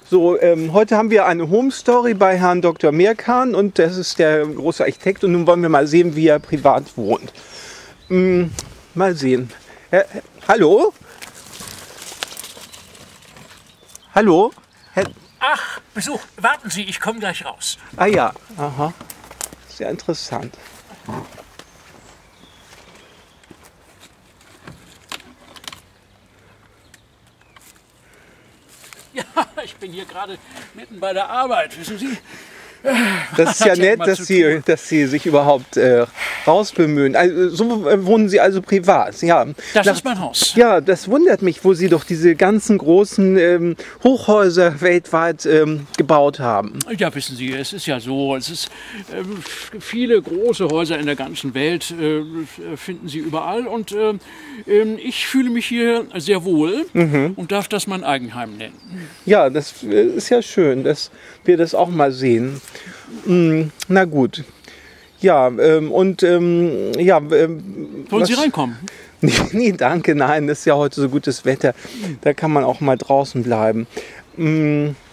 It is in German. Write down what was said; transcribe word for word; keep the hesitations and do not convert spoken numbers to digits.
So, ähm, heute haben wir eine Home Story bei Herrn Doktor Mirkan und das ist der große Architekt und nun wollen wir mal sehen, wie er privat wohnt. Hm, mal sehen. Herr, hallo? Hallo? Herr, Ach, Besuch. Warten Sie, ich komme gleich raus. ah ja, aha. Sehr interessant. Ja, ich bin hier gerade mitten bei der Arbeit, wissen Sie? Das ist ja Hat ja nett, immer dass zu Sie, dass Sie sich überhaupt äh, rausbemühen. Also, so äh, wohnen Sie also privat, ja. Das Nach- ist mein Haus. Ja, das wundert mich, wo Sie doch diese ganzen großen ähm, Hochhäuser weltweit ähm, gebaut haben. Ja, wissen Sie, es ist ja so, es ist ähm, viele große Häuser in der ganzen Welt äh, finden Sie überall und äh, ähm, ich fühle mich hier sehr wohl und darf das mein Eigenheim nennen. Ja, das äh, ist ja schön, dass wir das auch mal sehen. Mm, na gut. Ja, ähm, und ähm, ja. Ähm, Wollen was- Sie reinkommen? Nee, nee, danke, nein, das ist ja heute so gutes Wetter. Da kann man auch mal draußen bleiben. Mm,